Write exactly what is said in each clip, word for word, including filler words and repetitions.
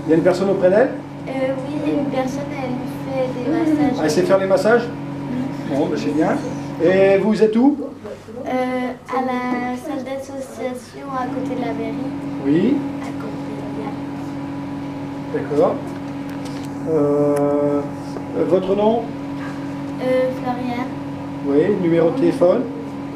Il y a une personne auprès d'elle? Euh, oui, il y a une personne, elle fait des massages. Ah, elle sait faire les massages? Bon, ben c'est bien. Et vous êtes où? Euh, à la salle d'association à côté de la mairie. Oui. À côté, D'accord. Euh, votre nom? Euh, Floriane. Oui, numéro de téléphone?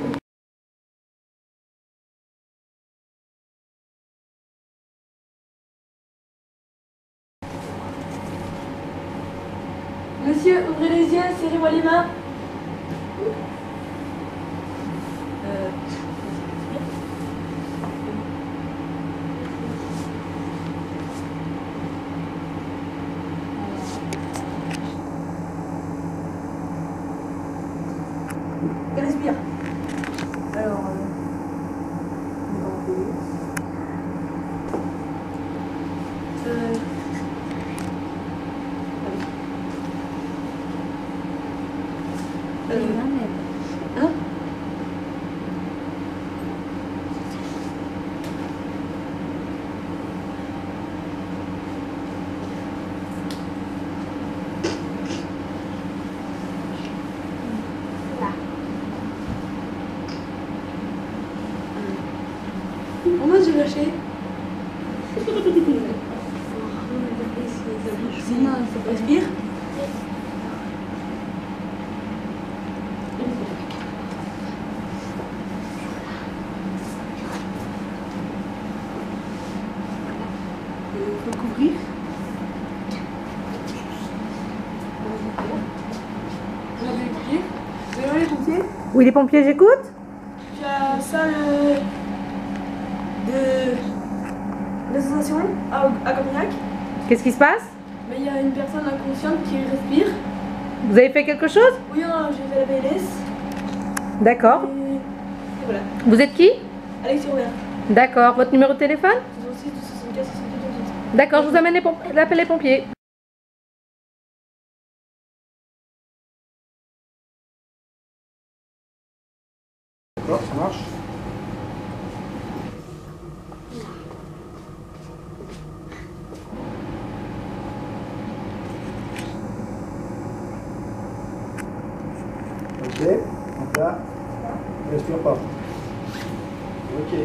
Monsieur, ouvrez les yeux, serrez-moi les mains. Euh... Respire. Alors, euh... on va enlever. Euh... Euh... Hein? Comment j'ai lâché? Respire. Il faut couvrir. Vous avez les pompiers? Vous avez les pompiers? Oui, les pompiers, j'écoute. Tu as ça le... de l'association à, à Cognac. Qu'est-ce qui se passe? Mais il y a une personne inconsciente qui respire. Vous avez fait quelque chose? Oui, hein, j'ai fait la B L S. D'accord. Et... et voilà. Vous êtes qui? Alexis Robert. D'accord. Votre numéro de téléphone? zéro six, deux cent soixante-quatre, soixante-quatre, D'accord, je vous amène les pomp- l'appel des pompiers. D'accord, ça marche. Ok, donc là, ne respire pas. Ok.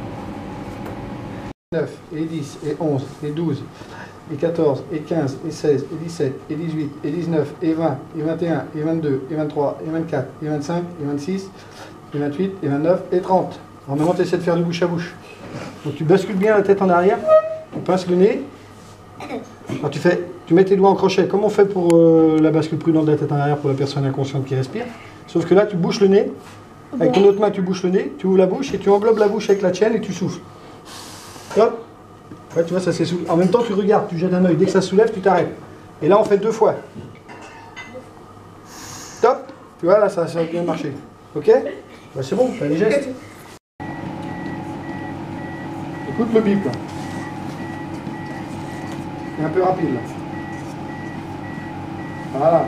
neuf, et dix, et onze, et douze, et quatorze, et quinze, et seize, et dix-sept, et dix-huit, et dix-neuf, et vingt, et vingt et un, et vingt-deux, et vingt-trois, et vingt-quatre, et vingt-cinq, et vingt-six, et vingt-huit, et vingt-neuf, et trente. Alors maintenant, tu essaies de faire du bouche à bouche. Donc tu bascules bien la tête en arrière, tu pinces le nez. Alors tu, fais, tu mets tes doigts en crochet, comme on fait pour euh, la bascule prudente de la tête en arrière pour la personne inconsciente qui respire. Sauf que là, tu bouches le nez. Avec ton autre main, tu bouches le nez, tu ouvres la bouche et tu englobes la bouche avec la tienne et tu souffles. Hop. Ouais, tu vois, ça s'essouffle. En même temps, tu regardes, tu jettes un œil. Dès que ça se soulève, tu t'arrêtes. Et là, on fait deux fois. Top. Tu vois, là, ça, ça a bien marché. Ok? Bah, c'est bon, t'as les gestes. Écoute le bip, là. C'est un peu rapide, là. Voilà.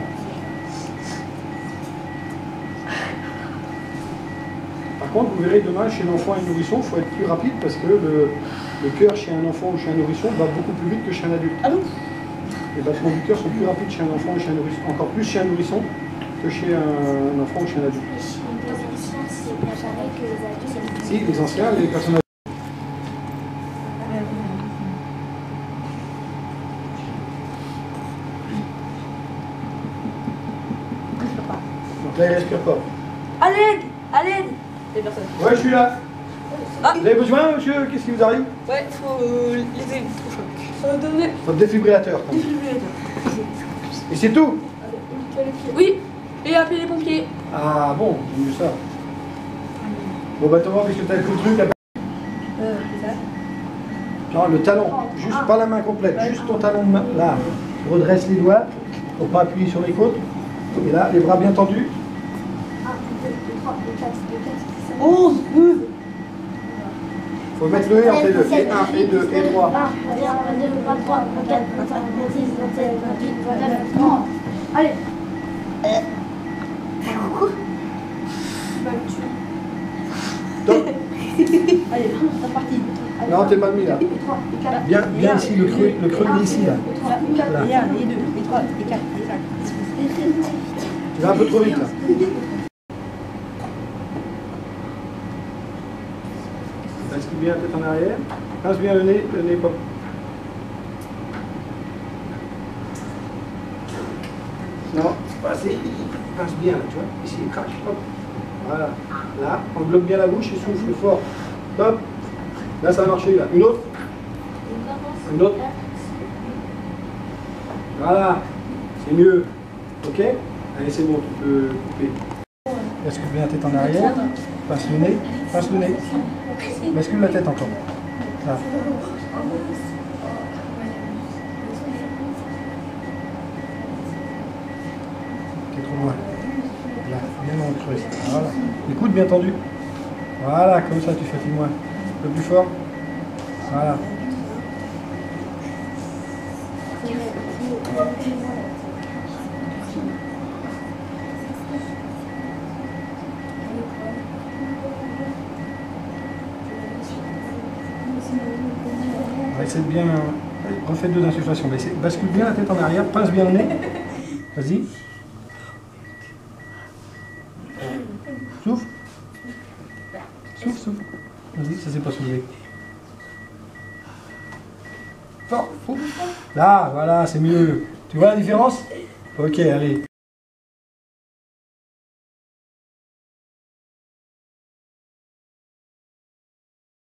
Par contre, vous verrez demain, chez l'enfant et le nourrisson, il faut être plus rapide parce que le, le cœur chez un enfant ou chez un nourrisson va beaucoup plus vite que chez un adulte. Ah bon? Les battements du cœur sont plus rapides chez un enfant et chez un nourrisson, encore plus chez un nourrisson que chez un, un enfant ou chez un adulte. Et chez les anciens, c'est bien pareil que les adultes. Si, les anciens, les personnes adultes. Donc là, il ne respire pas. À l'aide! À l'aide! Les personnes. Ouais, je suis là. Ah. Vous avez besoin, monsieur? Qu'est-ce qui vous arrive? Ouais, faut euh, les aider. Faut donner Votre défibrillateur. des défibrillateur. Et c'est tout? Oui, et appeler les pompiers. Ah bon, c'est mieux ça. Bon bah Thomas, puisque t'as tout le truc, appelle- Euh, c'est ça. non, le talon, juste pas la main complète, juste ton talon de main. Là, tu redresses les doigts pour pas appuyer sur les côtes. Et là, les bras bien tendus. onze, douze. Faut mettre le et entre les deux. Et un, et deux, et trois. vingt-et-un, vingt-deux, vingt-trois, vingt-quatre, vingt-cinq, vingt-six, vingt-sept, vingt-huit, vingt-neuf, trente. Allez. Top. Allez, c'est parti. Allez. Non, t'es pas mis là. Bien, bien ici, le creux, le creux il est ici là. Là. Les un, les deux, les trois, les quatre, les cinq. Tu vas un peu trop vite là. Bascule bien la tête en arrière. Pince bien le nez, le nez pas. Non, c'est pas assez. Pince bien là, tu vois. Ici, crac, hop. Voilà. Là, on bloque bien la bouche et souffle fort. Hop. Là, ça a marché là. Une autre. Une autre. Voilà. C'est mieux. Ok? Allez, c'est bon, tu peux couper. Bascule bien la tête en arrière. Pince le nez. Pince le nez. Bascule la tête encore. Là. T'es trop loin. Là, bien dans le creux. Voilà. Les coudes bien tendus. Voilà, comme ça tu fatigues moins. Un peu plus fort. Voilà. On va essayer de bien. Allez, refais deux d'insufflation. Bascule bien la tête en arrière, pince bien le nez. Vas-y. Souffle. Souffle, souffle. Vas-y, ça s'est pas soulevé. Fort, fort. Là, voilà, c'est mieux. Tu vois la différence? Ok, allez.